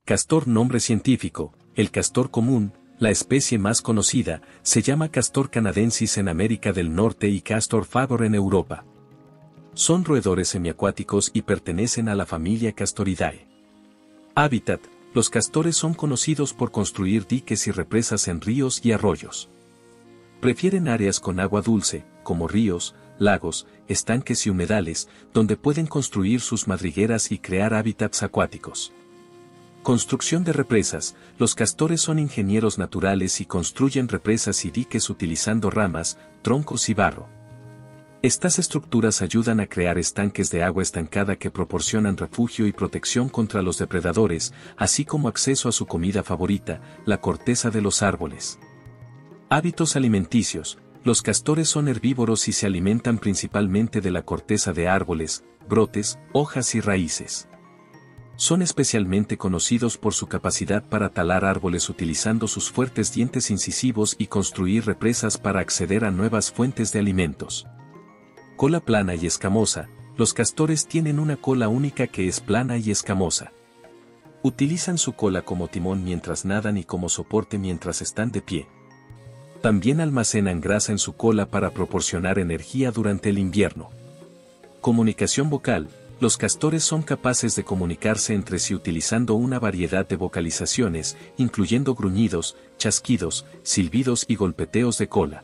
Castor. Nombre científico: el castor común. La especie más conocida se llama Castor canadensis en América del Norte y Castor favor en Europa. Son roedores semiacuáticos y pertenecen a la familia Castoridae. Hábitat: los castores son conocidos por construir diques y represas en ríos y arroyos. Prefieren áreas con agua dulce, como ríos, lagos, estanques y humedales, donde pueden construir sus madrigueras y crear hábitats acuáticos. Construcción de represas: los castores son ingenieros naturales y construyen represas y diques utilizando ramas, troncos y barro. Estas estructuras ayudan a crear estanques de agua estancada que proporcionan refugio y protección contra los depredadores, así como acceso a su comida favorita, la corteza de los árboles. Hábitos alimenticios: los castores son herbívoros y se alimentan principalmente de la corteza de árboles, brotes, hojas y raíces. Son especialmente conocidos por su capacidad para talar árboles utilizando sus fuertes dientes incisivos y construir represas para acceder a nuevas fuentes de alimentos. Cola plana y escamosa: los castores tienen una cola única que es plana y escamosa. Utilizan su cola como timón mientras nadan y como soporte mientras están de pie. También almacenan grasa en su cola para proporcionar energía durante el invierno. Comunicación vocal: los castores son capaces de comunicarse entre sí utilizando una variedad de vocalizaciones, incluyendo gruñidos, chasquidos, silbidos y golpeteos de cola.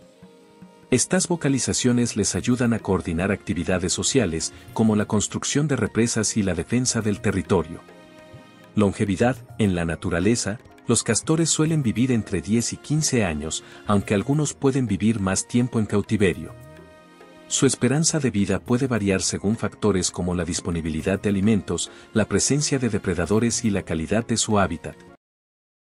Estas vocalizaciones les ayudan a coordinar actividades sociales, como la construcción de represas y la defensa del territorio. Longevidad: en la naturaleza, los castores suelen vivir entre 10 y 15 años, aunque algunos pueden vivir más tiempo en cautiverio. Su esperanza de vida puede variar según factores como la disponibilidad de alimentos, la presencia de depredadores y la calidad de su hábitat.